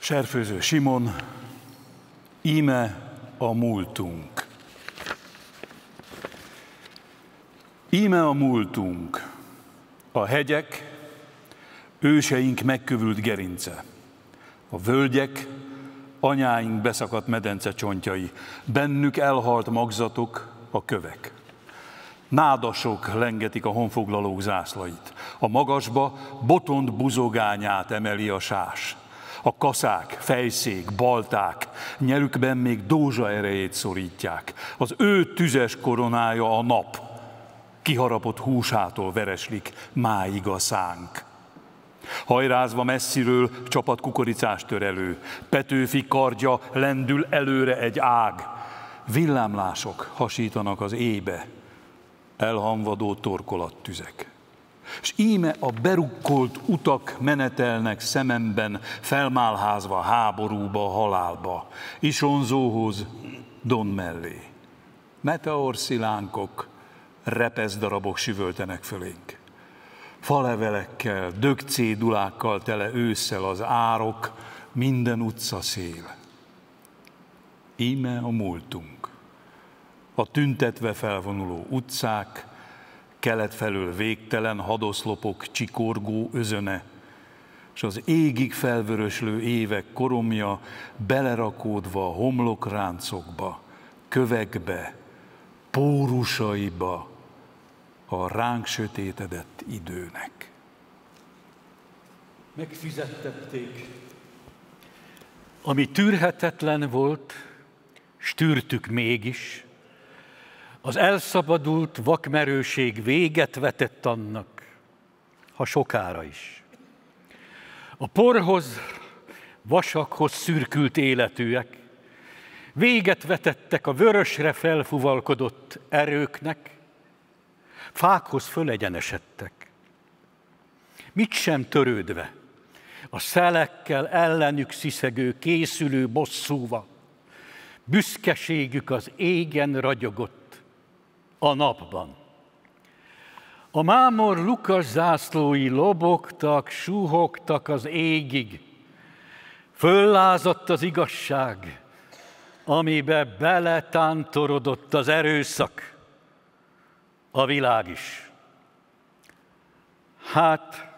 Serfőző Simon, íme a múltunk. Íme a múltunk, a hegyek, őseink megkövült gerince, a völgyek, anyáink beszakadt medence csontjai, bennük elhalt magzatok, a kövek. Nádasok lengetik a honfoglalók zászlait, a magasba botond buzogányát emeli a sás. A kaszák, fejszék, balták, nyelükben még dózsa erejét szorítják. Az ő tüzes koronája a nap, kiharapott húsától vereslik máig a szánk. Hajrázva messziről csapat kukoricás tör elő, Petőfi kardja lendül előre egy ág. Villámlások hasítanak az éjbe, elhamvadó torkolattüzek. S íme a berukkolt utak menetelnek szememben, felmálházva háborúba, halálba, Isonzóhoz, Don mellé. Meteorszilánkok, repeszdarabok süvöltenek fölénk. Falevelekkel, dögcédulákkal tele ősszel az árok, minden utca szél. Íme a múltunk, a tüntetve felvonuló utcák, kelet felől végtelen hadoszlopok csikorgó özöne, s az égig felvöröslő évek koromja belerakódva a homlokráncokba, kövekbe, pórusaiba a ránk sötétedett időnek. Megfizettették, ami tűrhetetlen volt, s tűrtük mégis. Az elszabadult vakmerőség véget vetett annak, ha sokára is. A porhoz, vasakhoz szürkült életűek, véget vetettek a vörösre felfuvalkodott erőknek, fákhoz fölegyenesedtek. Mit sem törődve, a szelekkel ellenük sziszegő, készülő bosszúva, büszkeségük az égen ragyogott, a napban. A mámor Lukas zászlói lobogtak, suhogtak az égig. Föllázadt az igazság, amibe beletántorodott az erőszak, a világ is. Hát,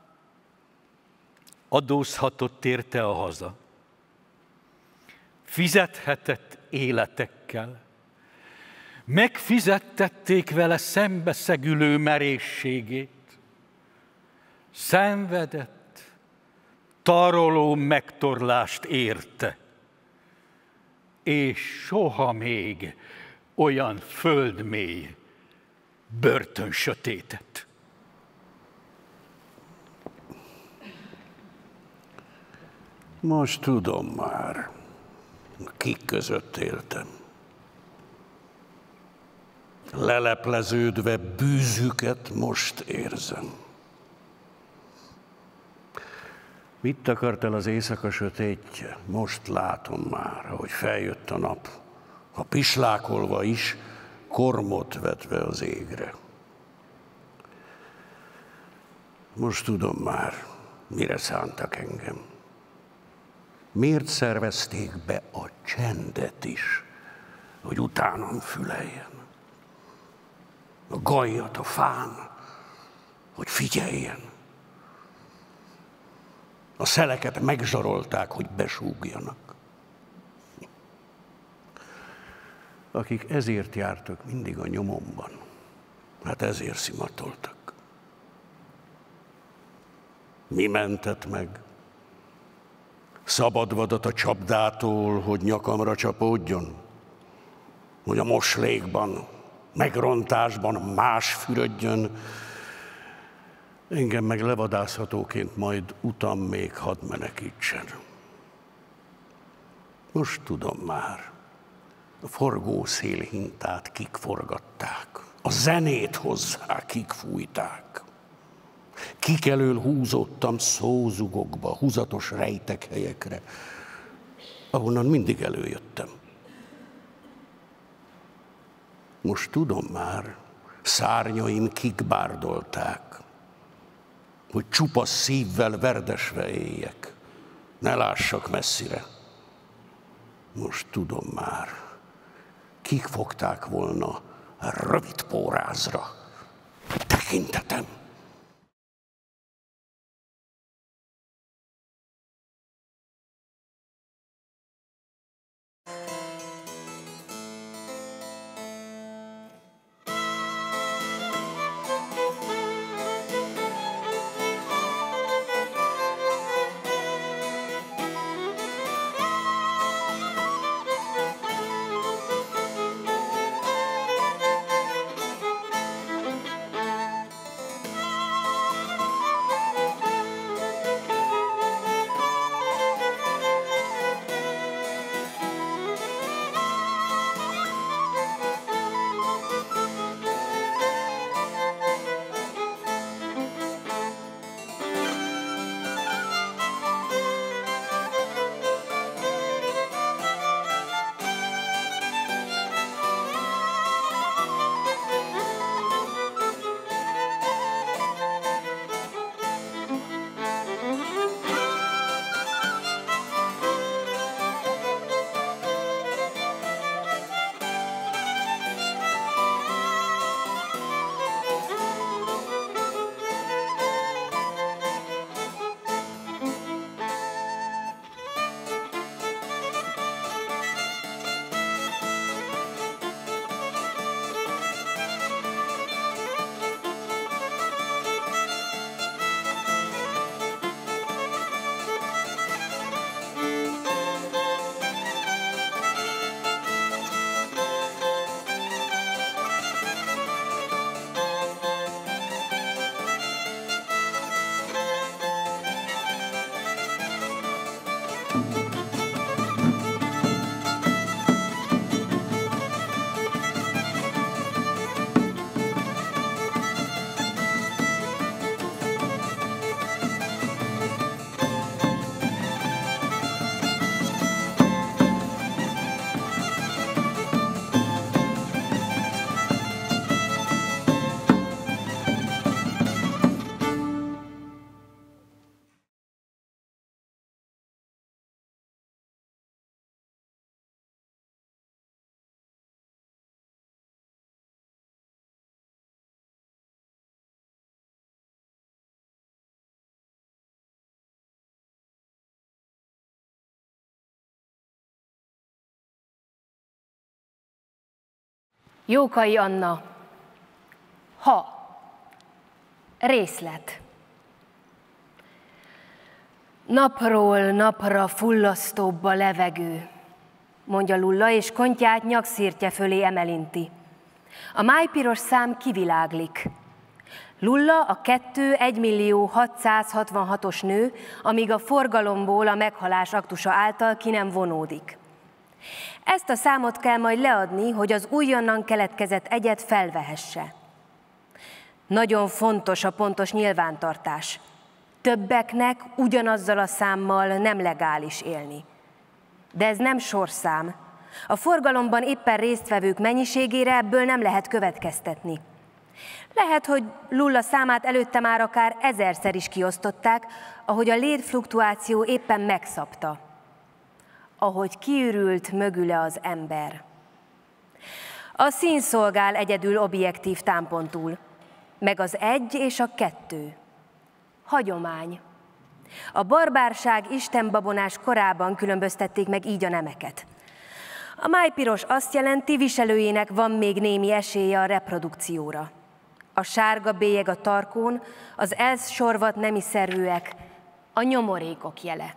adózhatott érte a haza. Fizethetett életekkel. Megfizettették vele szembeszegülő merészségét. Szenvedett, taroló megtorlást érte. És soha még olyan földmély börtönsötétet. Most tudom már, kik között éltem. Lelepleződve bűzüket most érzem. Mit akart el az éjszaka sötétje? Most látom már, ahogy feljött a nap, ha pislákolva is, kormot vetve az égre. Most tudom már, mire szántak engem. Miért szervezték be a csendet is, hogy utánam füleljen? A gajjat a fán, hogy figyeljen. A szeleket megzsarolták, hogy besúgjanak. Akik ezért jártak mindig a nyomomban, hát ezért szimatoltak. Mi mentett meg? Szabad vadat a csapdától, hogy nyakamra csapódjon? Hogy a moslékban, megrontásban más fürödjön, engem meg levadászhatóként majd utam még hadd menekítsen. Most tudom már, a forgószél hintát kik forgatták, a zenét hozzá kik fújták. Kik elől húzódtam szózugokba, húzatos rejtek helyekre, ahonnan mindig előjöttem. Most tudom már, szárnyaim kik bárdolták, hogy csupasz szívvel verdesve éljek, ne lássak messzire. Most tudom már, kik fogták volna rövid pórázra tekintetem. Jókai Anna. Ha. Részlet. Napról napra fullasztóbb a levegő, mondja Lulla, és kontyát nyakszirtje fölé emelinti. A májpiros szám kiviláglik. Lulla a 2.1.666.000 nő, amíg a forgalomból a meghalás aktusa által ki nem vonódik. Ezt a számot kell majd leadni, hogy az újonnan keletkezett egyet felvehesse. Nagyon fontos a pontos nyilvántartás. Többeknek ugyanazzal a számmal nem legális élni. De ez nem sorszám. A forgalomban éppen résztvevők mennyiségére ebből nem lehet következtetni. Lehet, hogy Lulla számát előtte már akár 1000-szer is kiosztották, ahogy a létfluktuáció éppen megszabta. Ahogy kiürült mögüle az ember. A szín szolgál egyedül objektív támpontul, meg az 1 és a 2. Hagyomány. A barbárság istenbabonás korában különböztették meg így a nemeket. A májpiros azt jelenti, viselőjének van még némi esélye a reprodukcióra. A sárga bélyeg a tarkón, az elsorvadt nemiszerűek, a nyomorékok jele.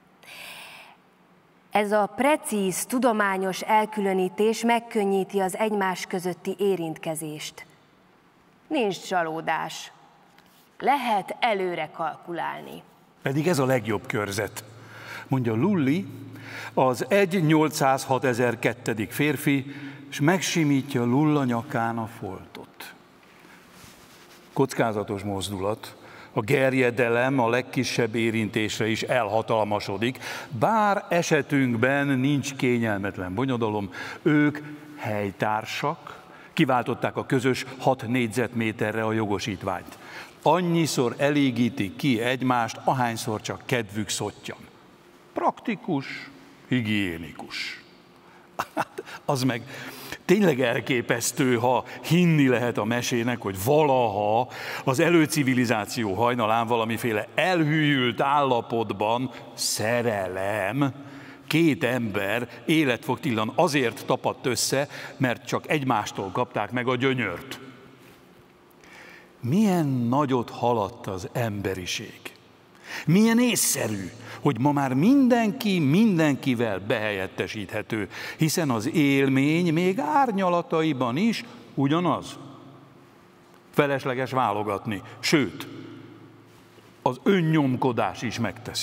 Ez a precíz, tudományos elkülönítés megkönnyíti az egymás közötti érintkezést. Nincs csalódás. Lehet előre kalkulálni. Pedig ez a legjobb körzet, mondja Lulli, az 1.806.002. férfi, és megsimítja Lulla nyakán a foltot. Kockázatos mozdulat, a gerjedelem a legkisebb érintésre is elhatalmasodik, bár esetünkben nincs kényelmetlen bonyodalom, ők helytársak, kiváltották a közös 6 négyzetméterre a jogosítványt. Annyiszor elégítik ki egymást, ahányszor csak kedvük szottyan. praktikus, higiénikus. Hát, az meg tényleg elképesztő, ha hinni lehet a mesének, hogy valaha az előcivilizáció hajnalán valamiféle elhűült állapotban szerelem, két ember életfogtillan azért tapadt össze, mert csak egymástól kapták meg a gyönyört. Milyen nagyot haladt az emberiség. Milyen észszerű, hogy ma már mindenki mindenkivel behelyettesíthető, hiszen az élmény még árnyalataiban is ugyanaz. Felesleges válogatni, sőt, az önnyomkodás is megteszi.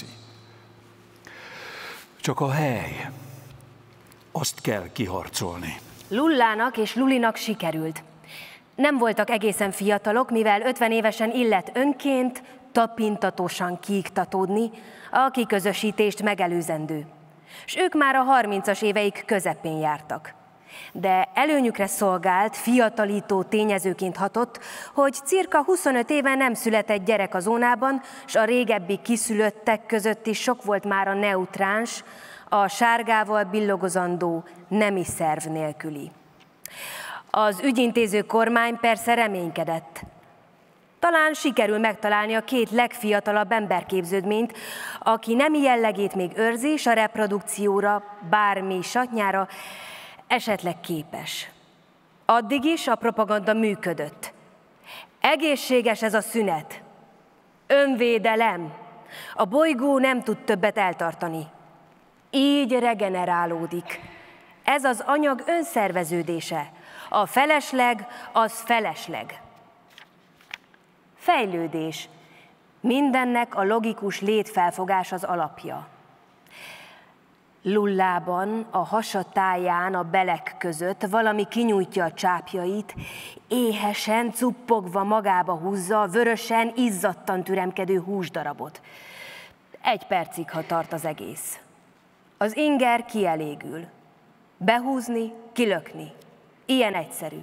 Csak a hely, azt kell kiharcolni. Lullának és Lulinak sikerült. Nem voltak egészen fiatalok, mivel 50 évesen illett önként, tapintatósan kiiktatódni, a kiközösítést megelőzendő. S ők már a 30-as éveik közepén jártak. De előnyükre szolgált, fiatalító tényezőként hatott, hogy cirka 25 éve nem született gyerek a zónában, s a régebbi kiszülöttek között is sok volt már a neutráns, a sárgával billogozandó nemi szerv nélküli. Az ügyintéző kormány persze reménykedett. Talán sikerül megtalálni a két legfiatalabb emberképződményt, aki nemi jellegét még őrzi, s a reprodukcióra, bármi satnyára esetleg képes. Addig is a propaganda működött. Egészséges ez a szünet. Önvédelem. A bolygó nem tud többet eltartani. Így regenerálódik. Ez az anyag önszerveződése. A felesleg az felesleg. Fejlődés. Mindennek a logikus létfelfogás az alapja. Lullában, a hasa táján, a belek között valami kinyújtja a csápjait, éhesen, cuppogva magába húzza a vörösen, izzadtan türemkedő húsdarabot. 1 percig, ha tart az egész. Az inger kielégül. Behúzni, kilökni. Ilyen egyszerű.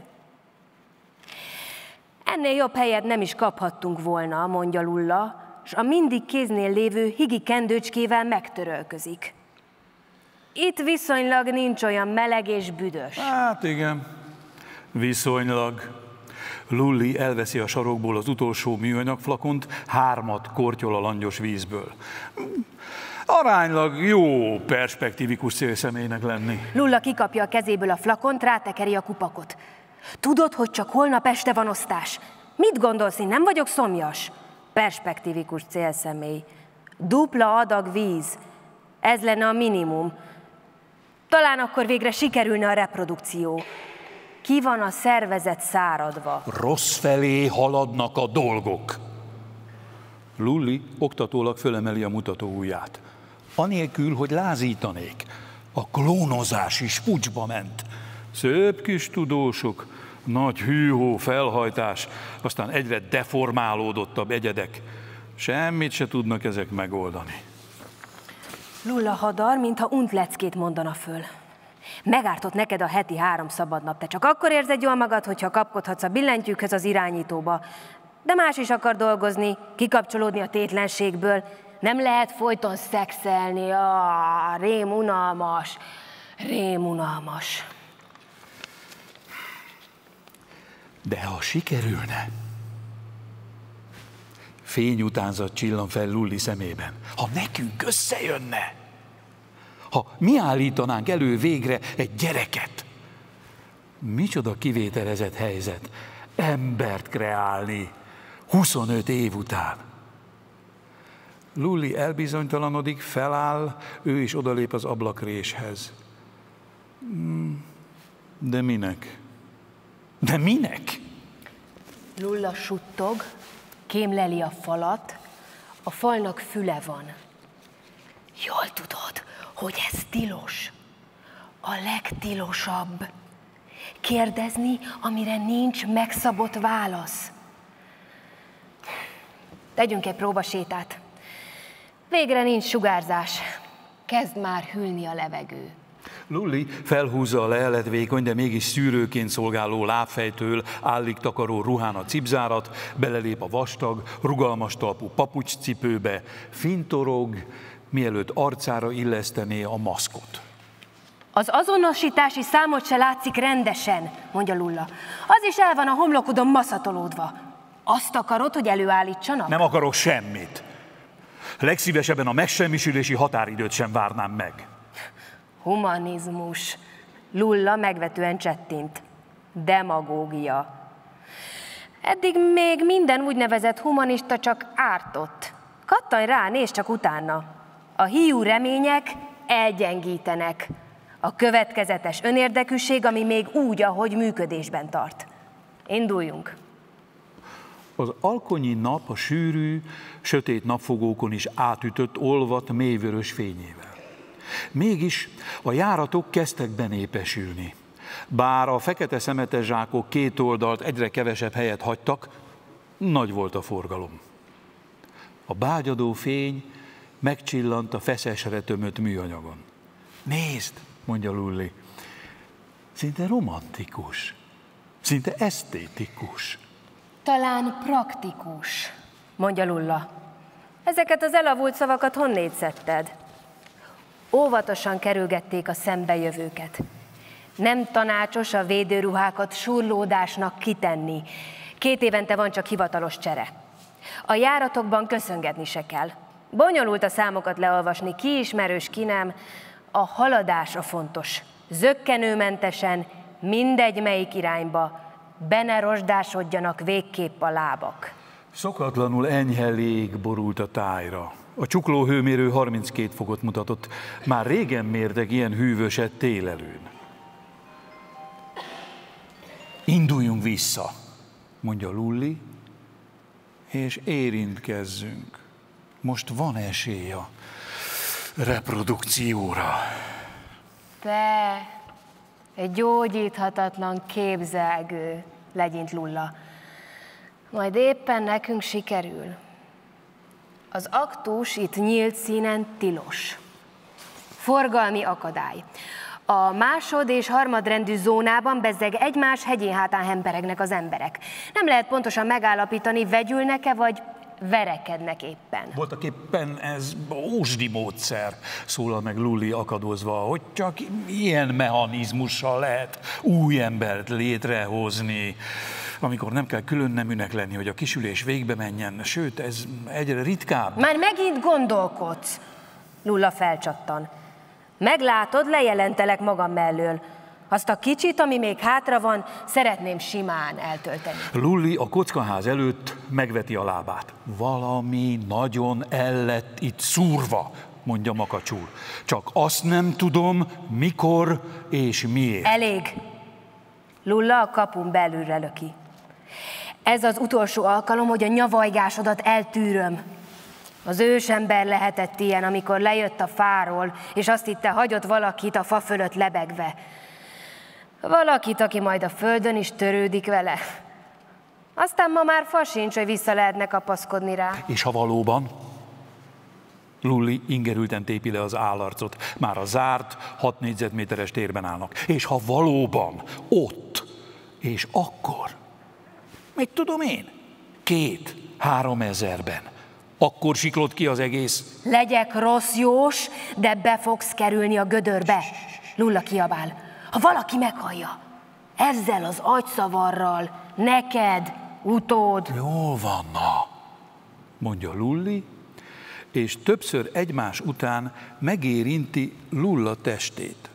Ennél jobb helyet nem is kaphattunk volna, mondja Lulla, s a mindig kéznél lévő higi kendőcskével megtörölközik. Itt viszonylag nincs olyan meleg és büdös. Hát igen, viszonylag. Lulli elveszi a sarokból az utolsó műanyagflakont, 3 kortyol a langyos vízből. Aránylag jó perspektívikus célszemélynek lenni. Lulla kikapja a kezéből a flakont, rátekeri a kupakot. Tudod, hogy csak holnap este van osztás? Mit gondolsz, én nem vagyok szomjas? Perspektívikus célszemély. Dupla adag víz. Ez lenne a minimum. Talán akkor végre sikerülne a reprodukció. Ki van a szervezet száradva? Rossz felé haladnak a dolgok. Lulli oktatólag fölemeli a mutatóujját. Anélkül, hogy lázítanék. A klónozás is pucsba ment. Szép kis tudósok, nagy hűhó felhajtás, aztán egyre deformálódottabb egyedek. Semmit se tudnak ezek megoldani. Lulla hadar, mintha unt leckét mondana föl. Megártott neked a heti 3 szabadnap. Te csak akkor érzed jól magad, hogyha kapkodhatsz a billentyűkhöz az irányítóba. De más is akar dolgozni, kikapcsolódni a tétlenségből. Nem lehet folyton szexelni. Rém unalmas, rém unalmas. De ha sikerülne, fényutánzat csillan fel Lulli szemében. Ha nekünk összejönne, ha mi állítanánk elő végre egy gyereket, micsoda kivételezett helyzet, embert kreálni 25 év után. Lulli elbizonytalanodik, feláll, ő is odalép az ablakréshez. De minek? De minek? Lulla suttog, kémleli a falat, a falnak füle van. Jól tudod, hogy ez tilos. A legtilosabb. Kérdezni, amire nincs megszabott válasz. Tegyünk egy próbasétát. Végre nincs sugárzás. Kezd már hűlni a levegő. Lulli felhúzza a leheletvékony, de mégis szűrőként szolgáló lábfejtől állig takaró ruhán a cipzárat, belelép a vastag, rugalmas talpú papucscipőbe, fintorog, mielőtt arcára illesztené a maszkot. Az azonosítási számot se látszik rendesen, mondja Lulla. Az is el van a homlokodon maszatolódva. Azt akarod, hogy előállítsanak? Nem akarok semmit. Legszívesebben a megsemmisülési határidőt sem várnám meg. Humanizmus. Lulla megvetően csettint. Demagógia. Eddig még minden úgynevezett humanista csak ártott. Kattanj rá, nézd csak utána. A hiú remények elgyengítenek. A következetes önérdekűség, ami még úgy, ahogy működésben tart. Induljunk. Az alkonyi nap a sűrű, sötét napfogókon is átütött, olvadt, mélyvörös fényével. Mégis a járatok kezdtek benépesülni. Bár a fekete szemetes zsákok két oldalt egyre kevesebb helyet hagytak, nagy volt a forgalom. A bágyadó fény megcsillant a feszesre tömött műanyagon. Nézd, mondja Lulli, szinte romantikus, szinte esztétikus. Talán praktikus, mondja Lulla. Ezeket az elavult szavakat honnét szedted? Óvatosan kerülgették a szembejövőket. Nem tanácsos a védőruhákat surlódásnak kitenni. 2 évente van csak hivatalos csere. A járatokban köszöngetni se kell. Bonyolult a számokat leolvasni, ki ismerős, ki nem. A haladás a fontos. Zökkenőmentesen, mindegy melyik irányba. Be ne rozsdásodjanak végképp a lábak. Szokatlanul enyhe lég borult a tájra. A csuklóhőmérő 32 fokot mutatott. Már régen mértek ilyen hűvöset télelőn. Induljunk vissza, mondja Lulli, és érintkezzünk. Most van esély a reprodukcióra. Te, egy gyógyíthatatlan képzelgő, legyint Lulla. Majd éppen nekünk sikerül. Az aktus itt nyílt színen tilos. Forgalmi akadály. A másod- és harmadrendű zónában bezzeg egymás hegyén hátán hemperegnek az emberek. Nem lehet pontosan megállapítani, vegyülnek-e vagy verekednek éppen. Voltak éppen ez ósdi módszer, szólal meg Lulli akadozva, hogy csak ilyen mechanizmussal lehet új embert létrehozni, amikor nem kell külön neműnek lenni, hogy a kisülés végbe menjen, sőt, ez egyre ritkább. Már megint gondolkodsz, Lulla felcsattan. Meglátod, lejelentelek magam mellől. Azt a kicsit, ami még hátra van, szeretném simán eltölteni. Lulli a kockaház előtt megveti a lábát. Valami nagyon el lett itt szúrva, mondja makacsul. Csak azt nem tudom, mikor és miért. Elég. Lulla a kapun belülre löki. Ez az utolsó alkalom, hogy a nyavajgásodat eltűröm. Az ősember lehetett ilyen, amikor lejött a fáról, és azt hitte, hagyott valakit a fa fölött lebegve. Valakit, aki majd a földön is törődik vele. Aztán ma már fa sincs, hogy vissza lehetne kapaszkodni rá. És ha valóban? Lulli ingerülten tépi le az állarcot. Már a zárt, 6 négyzetméteres térben állnak. És ha valóban ott, és akkor, mit tudom én, 2-3 ezerben, akkor siklott ki az egész. Legyek rossz jós, de be fogsz kerülni a gödörbe. Lulla kiabál. Ha valaki meghallja, ezzel az agyszavarral, neked, utód. Jó van, na, mondja Lulli, és többször egymás után megérinti Lulla testét.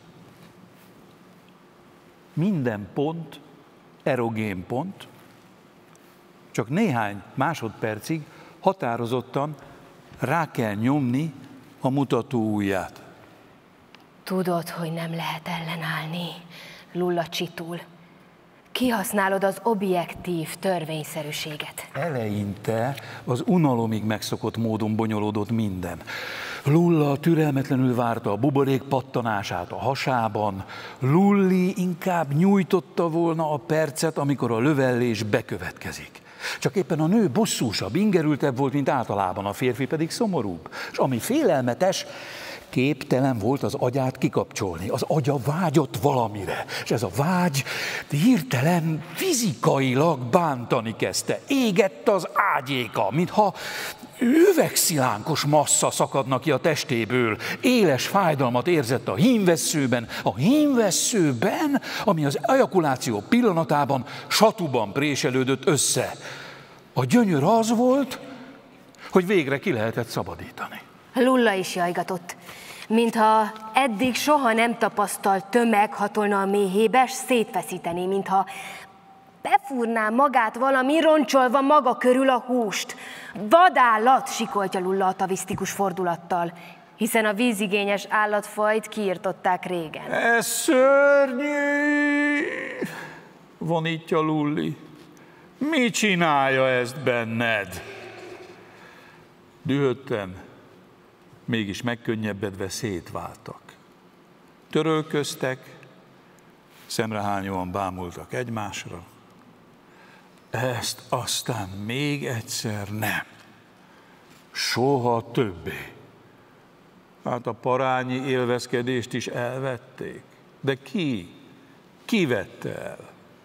Minden pont erogén pont, csak néhány másodpercig határozottan rá kell nyomni a mutatóujját. Tudod, hogy nem lehet ellenállni, Lulla csitul. Kihasználod az objektív törvényszerűséget. Eleinte az unalomig megszokott módon bonyolódott minden. Lulla türelmetlenül várta a buborék pattanását a hasában. Lulli inkább nyújtotta volna a percet, amikor a lövellés bekövetkezik. Csak éppen a nő bosszúsabb, ingerültebb volt, mint általában, a férfi pedig szomorúbb. És ami félelmetes, képtelen volt az agyát kikapcsolni. Az agya vágyott valamire, és ez a vágy hirtelen fizikailag bántani kezdte. Égett az ágyéka, mintha üvegszilánkos massza szakadna ki a testéből. Éles fájdalmat érzett a hímvesszőben, ami az ejakuláció pillanatában satuban préselődött össze. A gyönyör az volt, hogy végre ki lehetett szabadítani. Lulla is jajgatott, mintha eddig soha nem tapasztalt tömeg hatolna a méhébe, s szétfeszítené, mintha befúrná magát valami, roncsolva maga körül a húst. Vadállat, sikoltja Lulla atavisztikus fordulattal, hiszen a vízigényes állatfajt kiirtották régen. Ez szörnyű, vonítja Lulli. Mi csinálja ezt benned? Dühötten, mégis megkönnyebbedve szétváltak. Törölköztek, szemrehányóan bámultak egymásra. Ezt aztán még egyszer nem. Soha többé. Hát a parányi élvezkedést is elvették. De ki? Ki vette el?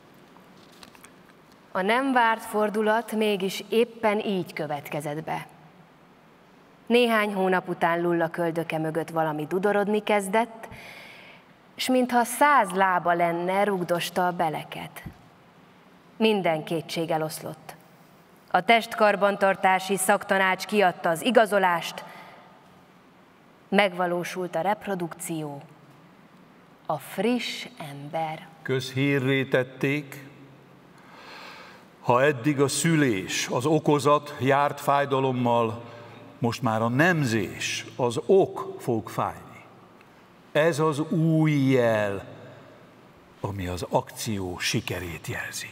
A nem várt fordulat mégis éppen így következett be. Néhány hónap után Lulla köldöke mögött valami dudorodni kezdett, s mintha 100 lába lenne, rugdosta a beleket. Minden kétség eloszlott. A testkarbantartási szaktanács kiadta az igazolást, megvalósult a reprodukció, a friss ember. Közhírré tették, ha eddig a szülés, az okozat járt fájdalommal, most már a nemzés, az ok fog fájni. Ez az új jel, ami az akció sikerét jelzi.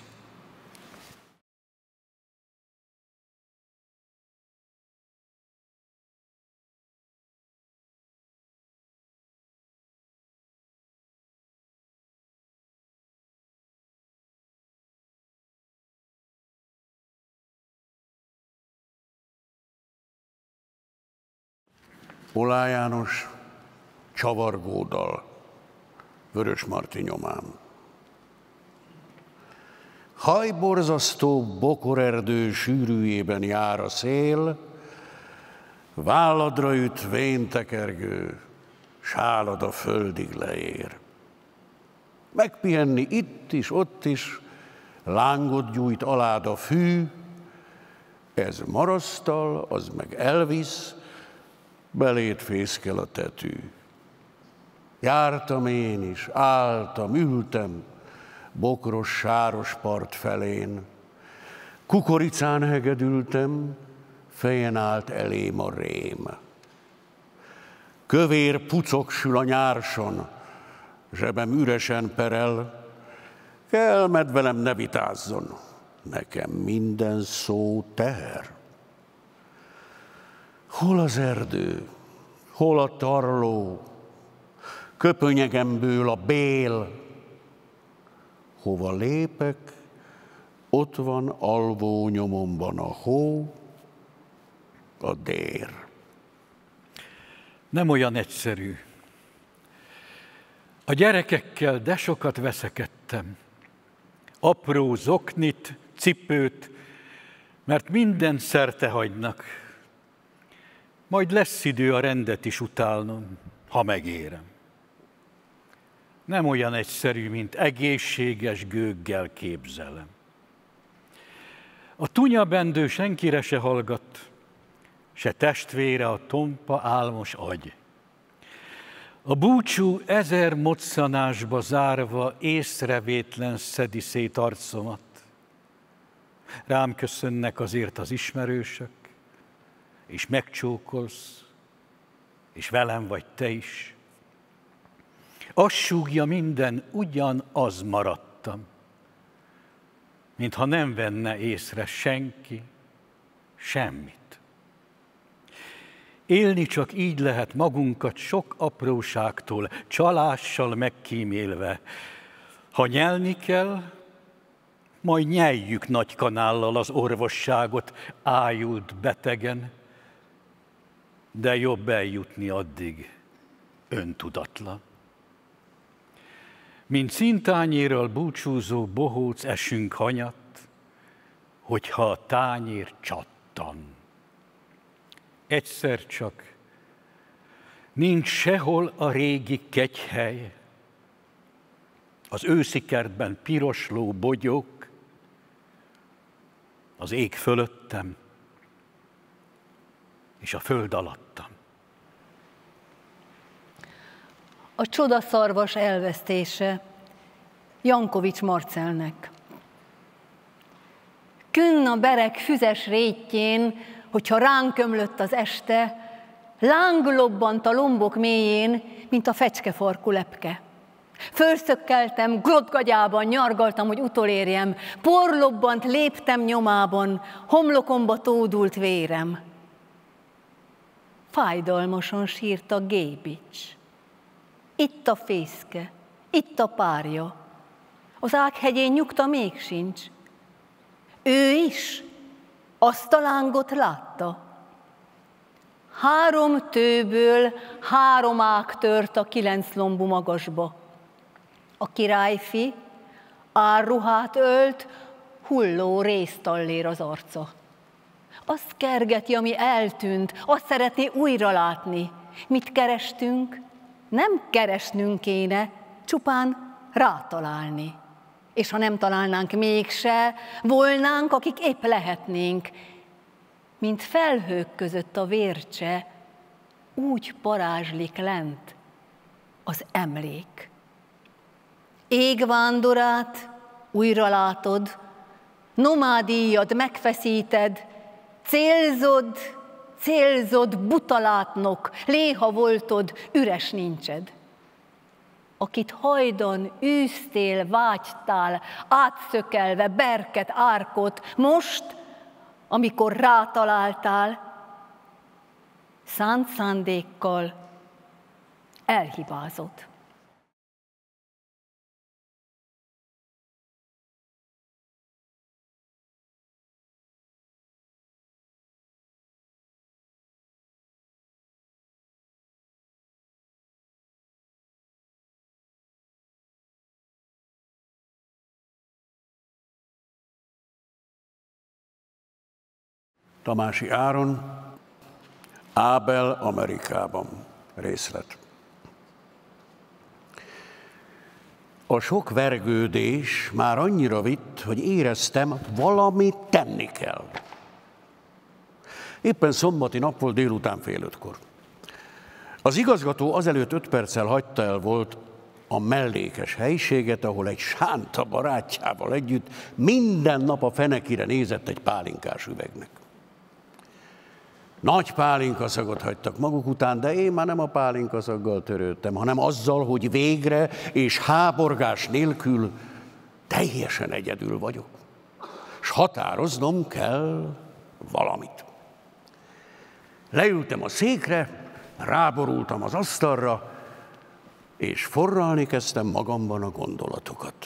Oláh János csavargódal, Vörösmarty nyomán. Hajborzasztó bokorerdő sűrűjében jár a szél, válladra üt véntekergő, sálad a földig leér. Megpihenni itt is, ott is, lángot gyújt alád a fű, ez marasztal, az meg elvisz, beléd fészkel a tetű. Jártam én is, álltam, ültem, bokros, sáros part felén. Kukoricán hegedültem, fejen állt elém a rém. Kövér pucok sül a nyárson, zsebem üresen perel. Kell, med velem ne vitázzon, nekem minden szó teher. Hol az erdő, hol a tarló, köpönyegemből a bél. Hova lépek, ott van alvó nyomomban a hó, a dér. Nem olyan egyszerű. A gyerekekkel de sokat veszekedtem. Apró zoknit, cipőt, mert mindent szerte hagynak. Majd lesz idő a rendet is utálnom, ha megérem. Nem olyan egyszerű, mint egészséges gőggel képzelem. A tunyabendő senkire se hallgat, se testvére a tompa álmos agy. A búcsú 1000 moccanásba zárva észrevétlen szedi szét arcomat. Rám köszönnek azért az ismerősök, és megcsókolsz, és velem vagy te is. Azt súgja minden, ugyanaz maradtam, mintha nem venne észre senki semmit. Élni csak így lehet magunkat sok apróságtól, csalással megkímélve. Ha nyelni kell, majd nyeljük nagy kanállal az orvosságot ájult betegen, de jobb eljutni addig öntudatlan. Mint színtányérral búcsúzó bohóc esünk hanyat, hogyha a tányér csattan. egyszer csak nincs sehol a régi kegyhely, az őszi kertben piros ló bogyók, az ég fölöttem, és a föld alattam. A csodaszarvas elvesztése Jankovics Marcelnek. Künn a bereg füzes rétjén, hogyha ránk ömlött az este, láng lobbant a lombok mélyén, mint a fecskefarkú lepke. Fölszökkeltem, grotgagyában nyargaltam, hogy utolérjem, porlobbant, léptem nyomában, homlokomba tódult vérem. Fájdalmasan sírt a Gébics. Itt a fészke, itt a párja. Az ághegyén nyugta még sincs. Ő is azt a lángot látta. 3 tőből 3 ág tört a 9 lombú magasba. A királyfi árruhát ölt, hulló réztallér az arca. Azt kergeti, ami eltűnt, azt szeretné újra látni. Mit kerestünk? Nem keresnünk kéne, csupán rátalálni. És ha nem találnánk mégse, volnánk, akik épp lehetnénk. Mint felhők között a vércse, úgy parázslik lent az emlék. Égvándorát újra látod, nomádíjad megfeszíted, célzod, butalátnok, léha voltod, üres nincsed. Akit hajdan űztél, vágytál, átszökelve berket, árkot, most, amikor rátaláltál, szánt szándékkal elhibázod. Tamási Áron, Ábel Amerikában részlet. A sok vergődés már annyira vitt, hogy éreztem, valamit tenni kell. Éppen szombati nap volt, délután 4:30. Az igazgató azelőtt 5 perccel hagyta el volt a mellékes helyiséget, ahol egy sánta barátjával együtt minden nap a fenekire nézett egy pálinkás üvegnek. Nagy pálinkaszagot hagytak maguk után, de én már nem a pálinkaszaggal törődtem, hanem azzal, hogy végre és háborgás nélkül teljesen egyedül vagyok. És határoznom kell valamit. Leültem a székre, ráborultam az asztalra, és forralni kezdtem magamban a gondolatokat.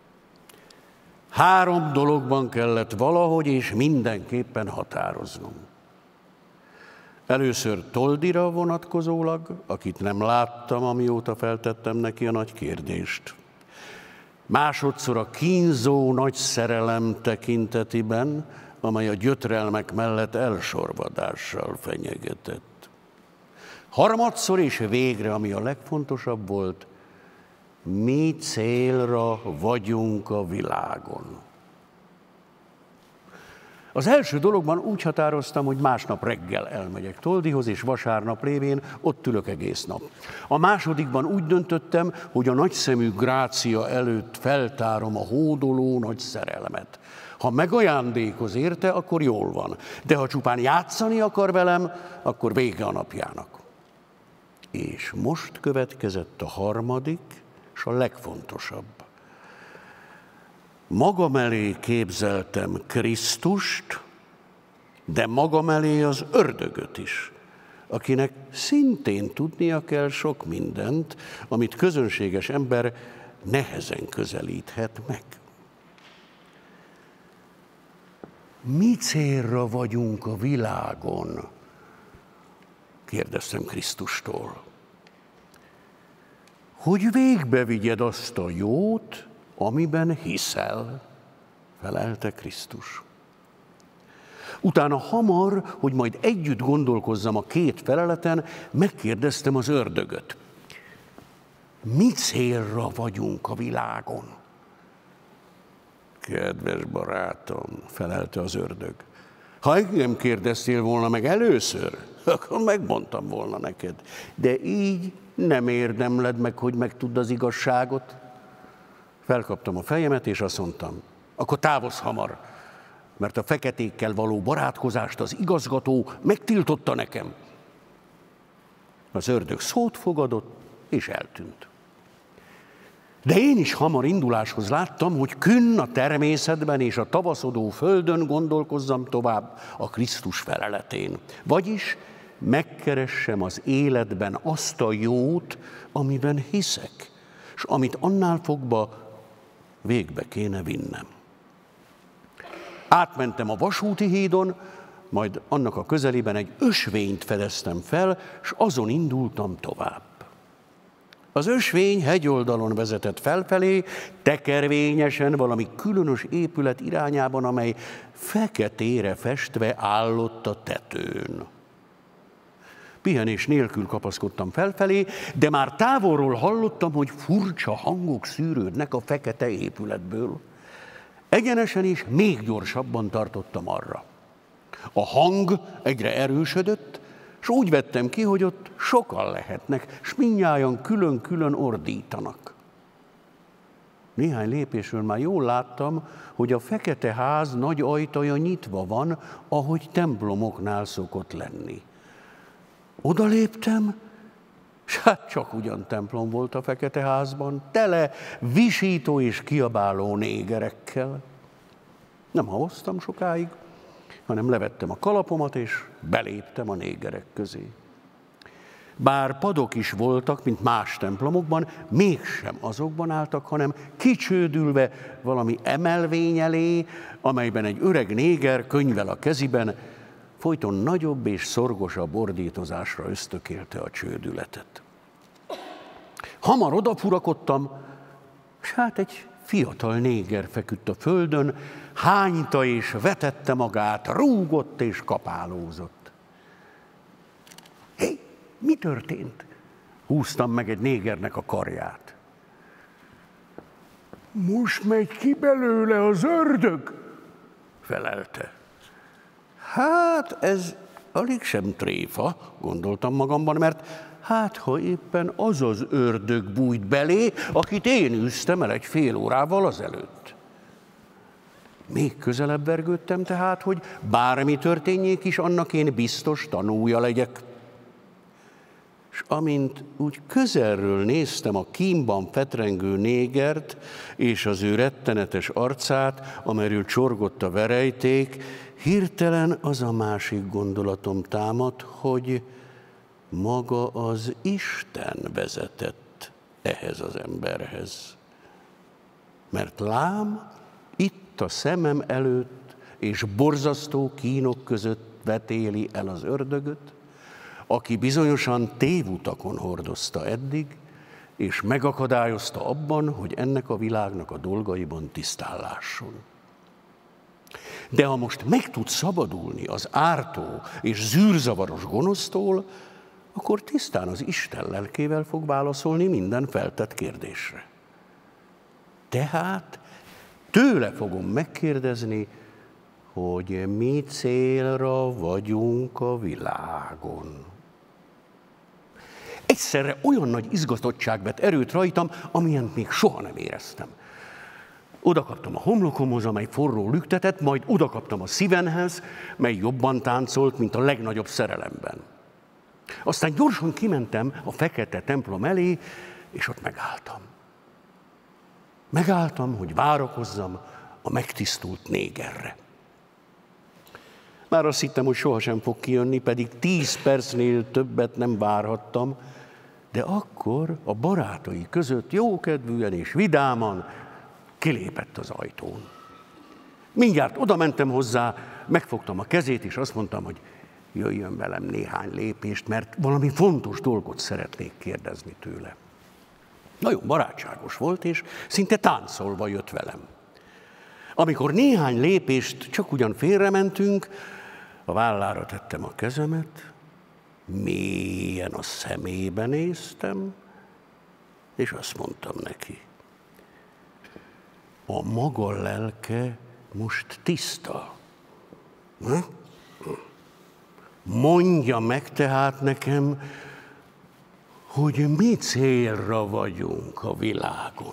3 dologban kellett valahogy és mindenképpen határoznom. Először Toldira vonatkozólag, akit nem láttam, amióta feltettem neki a nagy kérdést. Másodszor a kínzó nagy szerelem tekintetében, amely a gyötrelmek mellett elsorvadással fenyegetett. Harmadszor és végre, ami a legfontosabb volt, mi célra vagyunk a világon. Az első dologban úgy határoztam, hogy másnap reggel elmegyek Toldihoz, és vasárnap révén ott ülök egész nap. A másodikban úgy döntöttem, hogy a nagyszemű Grácia előtt feltárom a hódoló nagy szerelmet. Ha megajándékoz érte, akkor jól van, de ha csupán játszani akar velem, akkor vége a napjának. És most következett a harmadik, és a legfontosabb. Magam elé képzeltem Krisztust, de magam elé az ördögöt is, akinek szintén tudnia kell sok mindent, amit közönséges ember nehezen közelíthet meg. Mi célra vagyunk a világon? Kérdeztem Krisztustól. Hogy végbevigyed azt a jót, amiben hiszel, felelte Krisztus. Utána hamar, hogy majd együtt gondolkozzam a két feleleten, megkérdeztem az ördögöt. Mi célra vagyunk a világon? Kedves barátom, felelte az ördög, ha engem kérdeztél volna meg először, akkor megmondtam volna neked. De így nem érdemled meg, hogy megtudd az igazságot. Felkaptam a fejemet, és azt mondtam, akkor távozz hamar, mert a feketékkel való barátkozást az igazgató megtiltotta nekem. Az ördög szót fogadott, és eltűnt. De én is hamar induláshoz láttam, hogy künn a természetben és a tavaszodó földön gondolkozzam tovább a Krisztus feleletén. Vagyis megkeressem az életben azt a jót, amiben hiszek, és amit annál fogva végbe kéne vinnem. Átmentem a vasúti hídon, majd annak a közelében egy ösvényt fedeztem fel, és azon indultam tovább. Az ösvény hegyoldalon vezetett felfelé, tekervényesen valami különös épület irányában, amely feketére festve állott a tetőn. Pihenés nélkül kapaszkodtam felfelé, de már távolról hallottam, hogy furcsa hangok szűrődnek a fekete épületből. Egyenesen és még gyorsabban tartottam arra. A hang egyre erősödött, és úgy vettem ki, hogy ott sokan lehetnek, s mindnyájan külön-külön ordítanak. Néhány lépésről már jól láttam, hogy a fekete ház nagy ajtaja nyitva van, ahogy templomoknál szokott lenni. Oda léptem, s hát csak ugyan templom volt a fekete házban, tele visító és kiabáló négerekkel. Nem havaztam sokáig, hanem levettem a kalapomat, és beléptem a négerek közé. Bár padok is voltak, mint más templomokban, mégsem azokban álltak, hanem kicsődülve valami emelvény elé, amelyben egy öreg néger könyvvel a keziben folyton nagyobb és szorgosabb ordítozásra ösztökélte a csődületet. Hamar odafurakodtam, és hát egy fiatal néger feküdt a földön, hányta és vetette magát, rúgott és kapálózott. Hé, mi történt? Húztam meg egy négernek a karját. Most megy ki belőle az ördög, felelte. Hát ez alig sem tréfa, gondoltam magamban, mert hát ha éppen az az ördög bújt belé, akit én űztem el egy fél órával azelőtt. Még közelebb vergődtem tehát, hogy bármi történjék is, annak én biztos tanúja legyek. És amint úgy közelről néztem a kínban fetrengő négert és az ő rettenetes arcát, amelyről csorgott a verejték, hirtelen az a másik gondolatom támadt, hogy maga az Isten vezetett ehhez az emberhez. Mert lám, itt a szemem előtt és borzasztó kínok között vetéli el az ördögöt, aki bizonyosan tévutakon hordozta eddig, és megakadályozta abban, hogy ennek a világnak a dolgaiban tisztán lásson. De ha most meg tud szabadulni az ártó és zűrzavaros gonosztól, akkor tisztán az Isten lelkével fog válaszolni minden feltett kérdésre. Tehát tőle fogom megkérdezni, hogy mi célra vagyunk a világon. Egyszerre olyan nagy izgatottság vett erőt rajtam, amilyen még soha nem éreztem. Odakaptam a homlokomhoz, amely forró lüktetett, majd odakaptam a szívemhez, mely jobban táncolt, mint a legnagyobb szerelemben. Aztán gyorsan kimentem a fekete templom elé, és ott megálltam. Megálltam, hogy várakozzam a megtisztult négerre. Már azt hittem, hogy sohasem fog kijönni, pedig 10 percnél többet nem várhattam, de akkor a barátai között jókedvűen és vidáman kilépett az ajtón. Mindjárt oda mentem hozzá, megfogtam a kezét, és azt mondtam, hogy jöjjön velem néhány lépést, mert valami fontos dolgot szeretnék kérdezni tőle. Nagyon barátságos volt, és szinte táncolva jött velem. Amikor néhány lépést csak ugyan félrementünk, A vállára tettem a kezemet, mélyen a szemébe néztem, és azt mondtam neki, a maga lelke most tiszta. Mondja meg tehát nekem, hogy mi célra vagyunk a világon.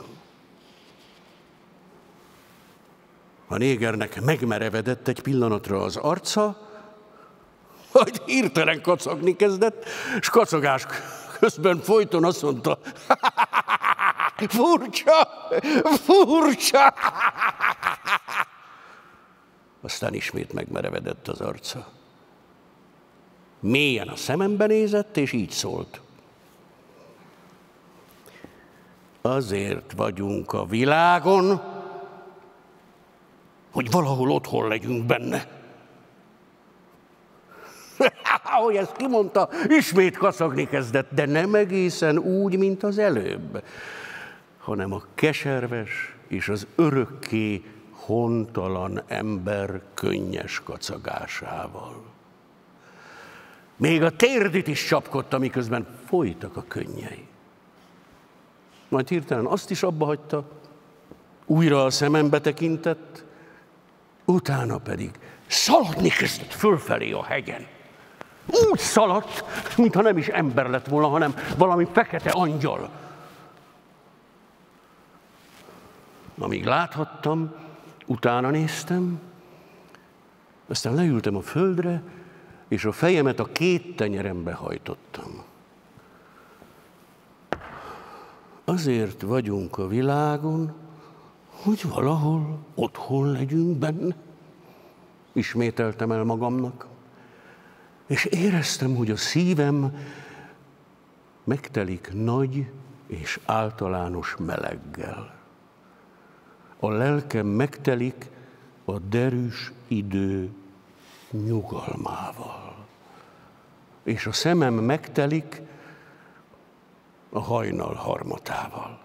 A négernek megmerevedett egy pillanatra az arca, majd hirtelen kacagni kezdett, és kacagás közben folyton azt mondta, furcsa, furcsa. Aztán ismét megmerevedett az arca. Mélyen a szemembe nézett, és így szólt. Azért vagyunk a világon, hogy valahol otthon legyünk benne. Ahogy ezt kimondta, ismét kacagni kezdett, de nem egészen úgy, mint az előbb, hanem a keserves és az örökké hontalan ember könnyes kacagásával. Még a térdit is csapkodta, miközben folytak a könnyei. Majd hirtelen azt is abba hagyta, újra a szemembe tekintett, utána pedig szaladni kezdett fölfelé a hegyen. Úgy szaladt, mintha nem is ember lett volna, hanem valami fekete angyal. Amíg láthattam, utána néztem, aztán leültem a földre, és a fejemet a két tenyerembe hajtottam. Azért vagyunk a világon, hogy valahol otthon legyünk benne. Ismételtem el magamnak, és éreztem, hogy a szívem megtelik nagy és általános meleggel. A lelkem megtelik a derűs idő nyugalmával. És a szemem megtelik a hajnal harmatával.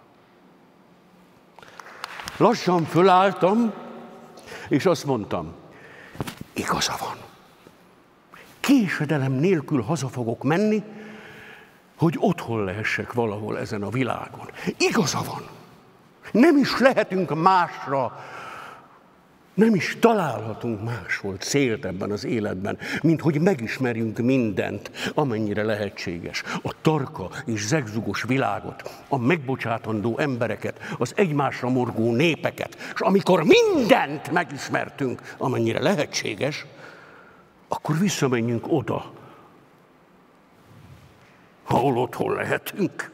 Lassan fölálltam, és azt mondtam, igaza van. Késedelem nélkül haza fogok menni, hogy otthon lehessek valahol ezen a világon. Igaza van. Nem is lehetünk másra, nem is találhatunk máshol célt ebben az életben, mint hogy megismerjünk mindent, amennyire lehetséges. A tarka és zegzugos világot, a megbocsátandó embereket, az egymásra morgó népeket, és amikor mindent megismertünk, amennyire lehetséges, akkor visszamenjünk oda, ahol otthon lehetünk.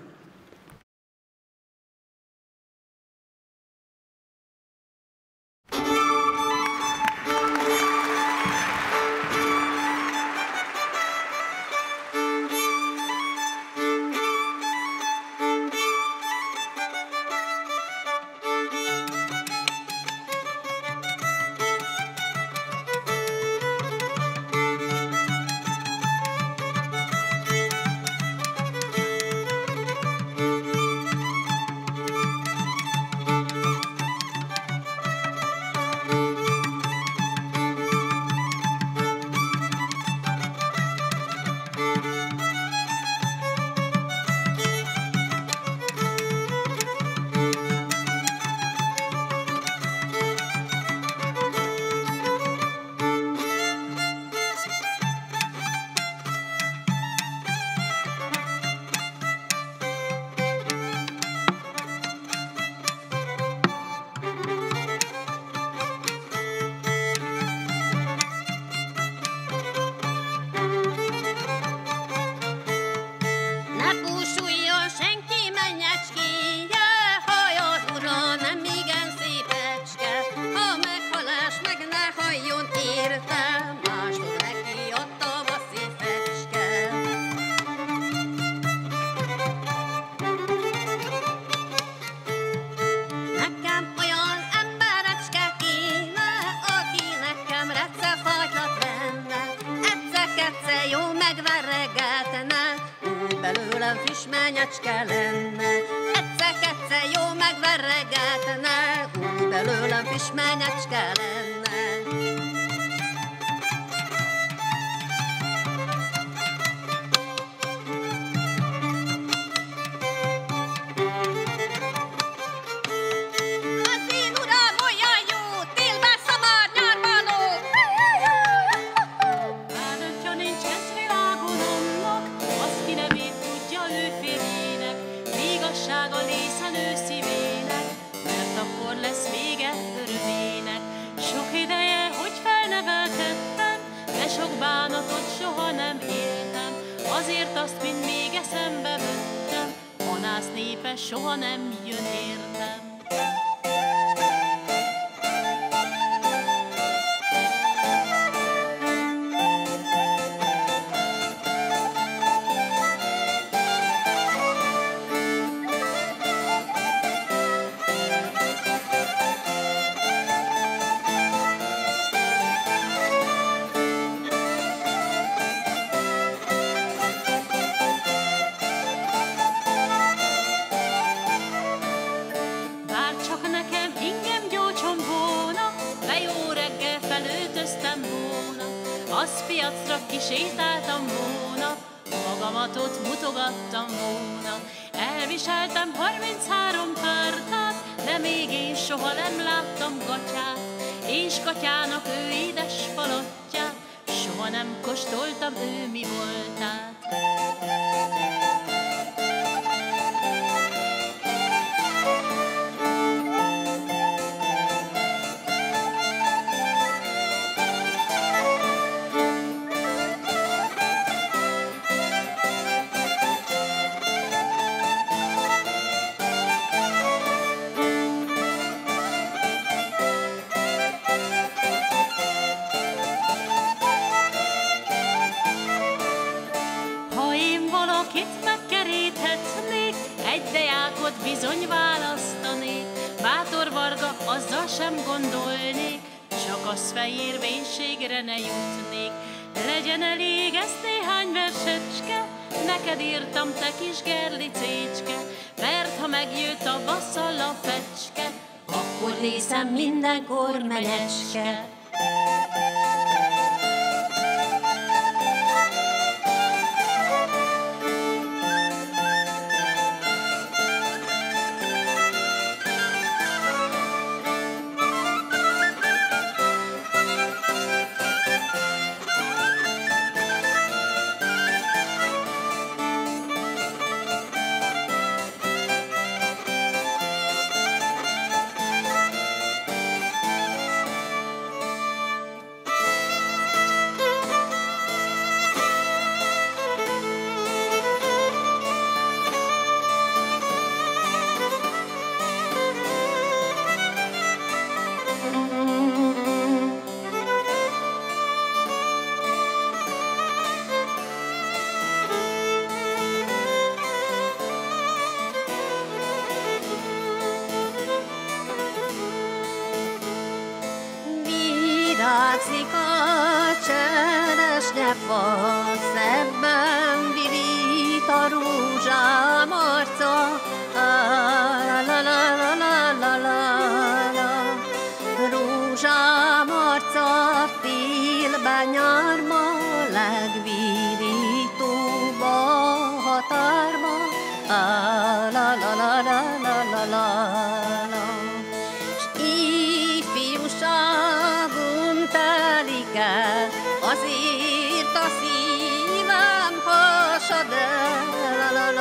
Menyecske lenne, egyszer-egyszer jó megverregetne, úgy belőlem friss menyecske lenne. azt mind még eszembe vettem, Anász népe soha nem jön értem. Piacra kisétáltam volna, magamatot mutogattam volna. Elviseltem 33 pártát, de még én soha nem láttam gatyát, és gatyának ő édes falatját, soha nem kóstoltam ő mi voltát. Bizony választanék, bátor Varga, azzal sem gondolnék, csak az fehér vénségre ne jutnék. Legyen elég ez néhány versecske, neked írtam, te kis gerlicécske, mert ha megjött a basszal a fecske, akkor lészem mindenkor menecske. Virágzik a cseresnyefa, szebben virít a rózsám arca. Rózsám arca félben nyárma, legvirítóbb a határba. S ifjúságom telik el, azért a szívem hasad el.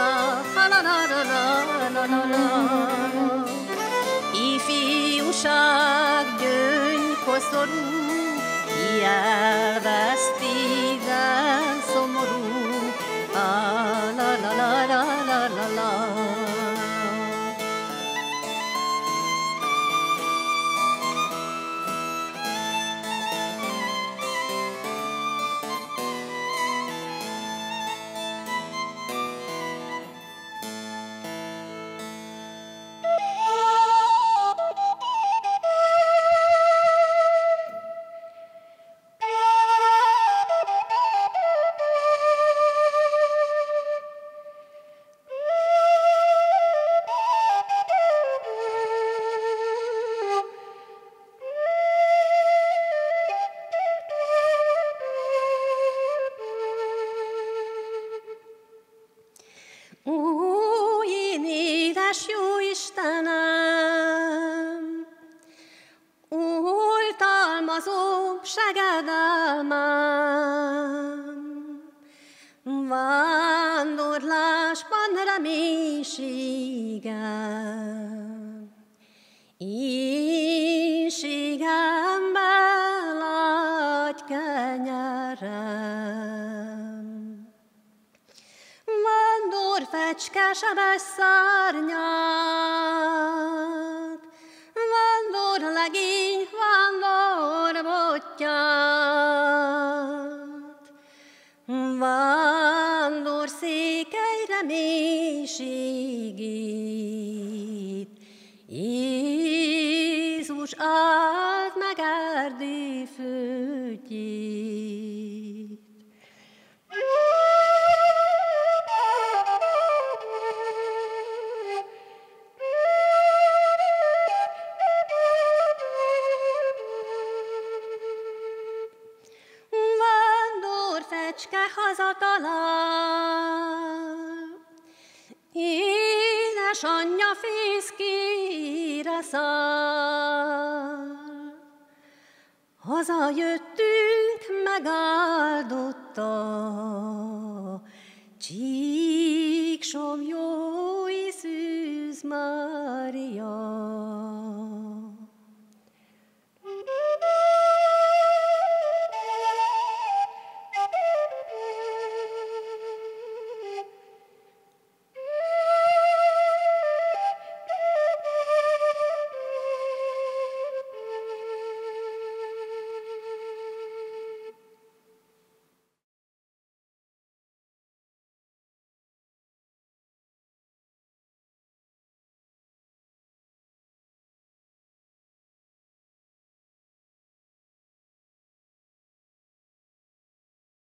Ifjúság gyöngykoszorú, elvesztével szomorú. Segedelmem, vándorlásban reménységem, éhségemben lágy kenyerem. fecske sebes szárnyát, vándor legény, vándor botját, vándor székelyre mélységét. Jézus állt meg Erdély földjét. Vándor fecske hazatalál, édesanyja fészkére száll. Hazajöttünk, megáldotta, Csíksom jó Szűz Mária.